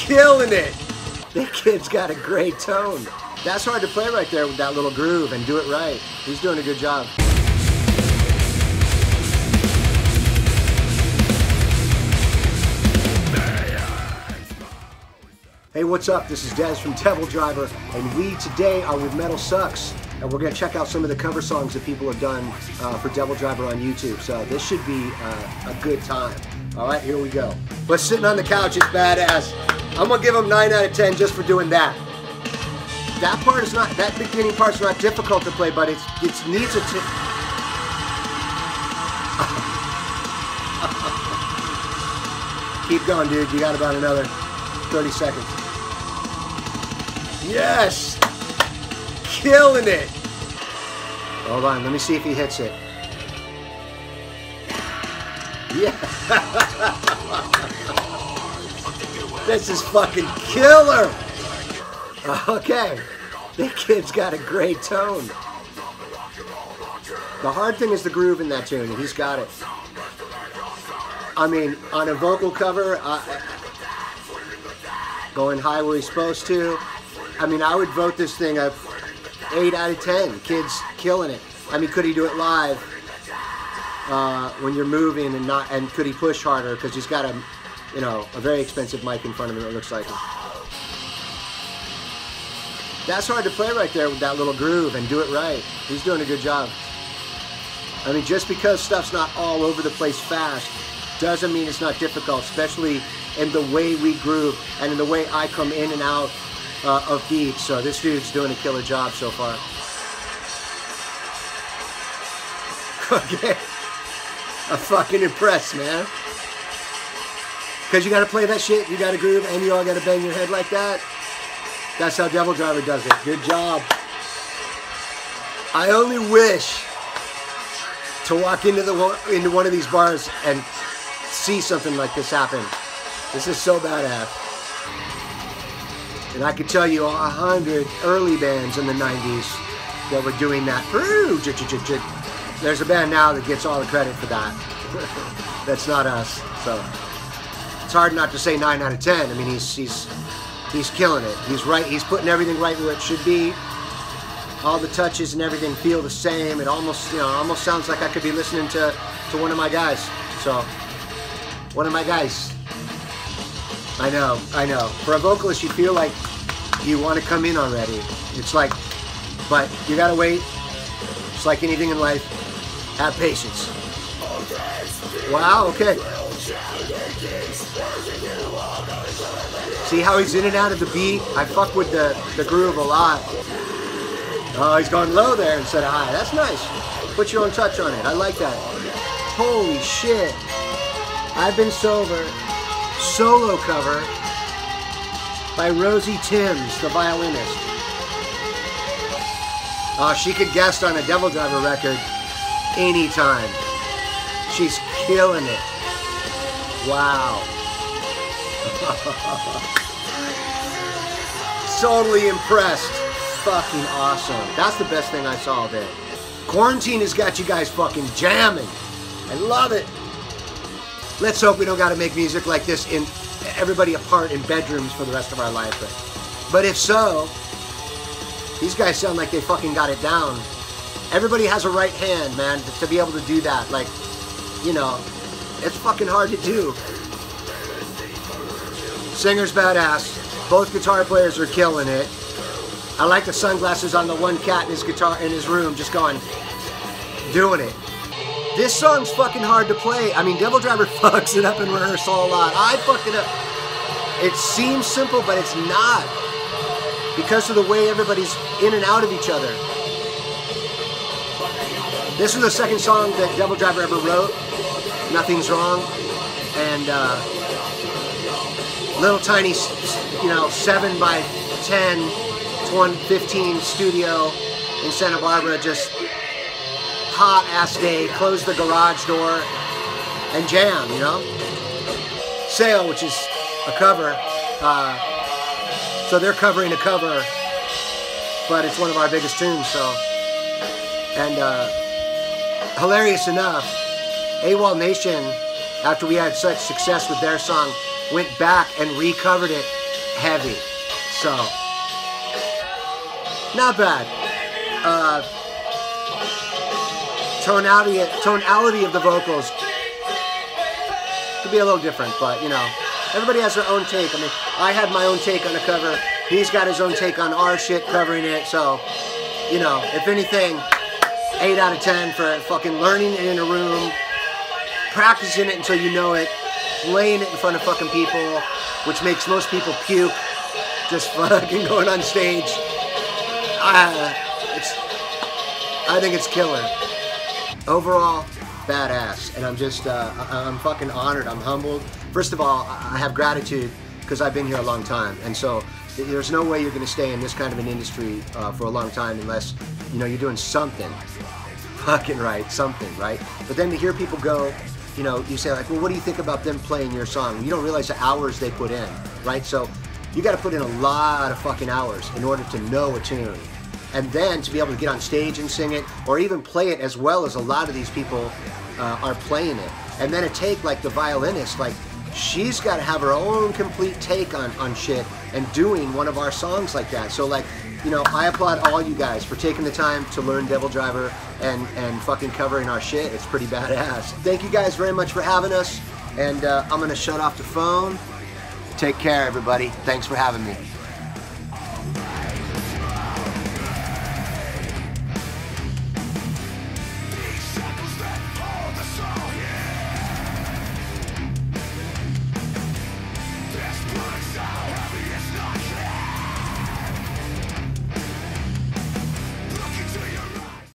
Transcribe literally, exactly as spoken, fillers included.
killing it. That kid's got a great tone. That's hard to play right there with that little groove and do it right. He's doing a good job. Hey, what's up? This is Des from Devil Driver, and we today are with Metal Sucks, and we're going to check out some of the cover songs that people have done uh, for Devil Driver on YouTube. So this should be uh, a good time. All right, here we go. But sitting on the couch is badass. I'm going to give him nine out of ten just for doing that. That part is not, that beginning part's not difficult to play, but it's, it needs a t Keep going, dude. You got about another thirty seconds. Yes! Killing it! Hold on, let me see if he hits it. Yeah! This is fucking killer! Okay, that kid's got a great tone. The hard thing is the groove in that tune, and he's got it. I mean, on a vocal cover, uh, going high where he's supposed to. I mean, I would vote this thing a eight out of ten. Kid's killing it. I mean, could he do it live uh, when you're moving and not? And could he push harder? Because he's got a, you know, a very expensive mic in front of him. It looks like. That's hard to play right there with that little groove and do it right. He's doing a good job. I mean, just because stuff's not all over the place fast doesn't mean it's not difficult, especially in the way we groove and in the way I come in and out uh, of beats. So this dude's doing a killer job so far. Okay. I'm fucking impressed, man. Because you got to play that shit, you got to groove, and you all got to bang your head like that. That's how Devil Driver does it. Good job. I only wish to walk into the into one of these bars and see something like this happen. This is so badass. And I could tell you a hundred early bands in the nineties that were doing that. There's a band now that gets all the credit for that. That's not us. So it's hard not to say nine out of ten. I mean, he's he's he's killing it. He's right. He's putting everything right where it should be. All the touches and everything feel the same. It almost, you know, almost sounds like I could be listening to to one of my guys. So, one of my guys. I know, I know. For a vocalist, you feel like you want to come in already. It's like, but you gotta wait. It's like anything in life. Have patience. Wow. Okay. See how he's in and out of the beat? I fuck with the the groove a lot. Oh, he's going low there instead of high. That's nice. Put your own touch on it. I like that. Holy shit. I've Been Sober. Solo cover by Rosie Timms, the violinist. Oh, she could guest on a Devil Driver record anytime. She's killing it. Wow. Totally impressed. Fucking awesome. That's the best thing I saw all day. Quarantine has got you guys fucking jamming. I love it. Let's hope we don't got to make music like this in everybody apart in bedrooms for the rest of our life. But, but if so, these guys sound like they fucking got it down. Everybody has a right hand, man, to, to be able to do that. Like, you know, it's fucking hard to do. Singer's badass. Both guitar players are killing it. I like the sunglasses on the one cat in his guitar in his room, just going, doing it. This song's fucking hard to play. I mean, Devil Driver fucks it up in rehearsal a lot. I fuck it up. It seems simple, but it's not. Because of the way everybody's in and out of each other. This was the second song that Devil Driver ever wrote. Nothing's Wrong. And uh, little tiny, you know, seven by ten, fifteen studio in Santa Barbara, just hot ass day, close the garage door and jam, you know? Sail, which is a cover, uh, so they're covering a cover, but it's one of our biggest tunes, so. And uh, hilarious enough, AWOL Nation, after we had such success with their song, went back and recovered it heavy. So, not bad. Uh, tonality, tonality of the vocals could be a little different, but you know, everybody has their own take. I mean, I had my own take on the cover. He's got his own take on our shit covering it. So, you know, if anything, eight out of ten for fucking learning it in a room, practicing it until you know it, playing it in front of fucking people, which makes most people puke, just fucking going on stage. Uh, it's, I think it's killer. Overall, badass, and I'm just, uh, I'm fucking honored, I'm humbled. First of all, I have gratitude because I've been here a long time, and so there's no way you're gonna stay in this kind of an industry uh, for a long time unless, you know, you're doing something fucking right, something, right? But then to hear people go, you know, you say like, well, what do you think about them playing your song? You don't realize the hours they put in, right? So you gotta put in a lot of fucking hours in order to know a tune. And then to be able to get on stage and sing it, or even play it as well as a lot of these people uh, are playing it. And then a take like the violinist, like she's got to have her own complete take on, on shit and doing one of our songs like that. So like, you know, I applaud all you guys for taking the time to learn Devil Driver and, and fucking covering our shit. It's pretty badass. Thank you guys very much for having us. And uh, I'm going to shut off the phone. Take care, everybody. Thanks for having me.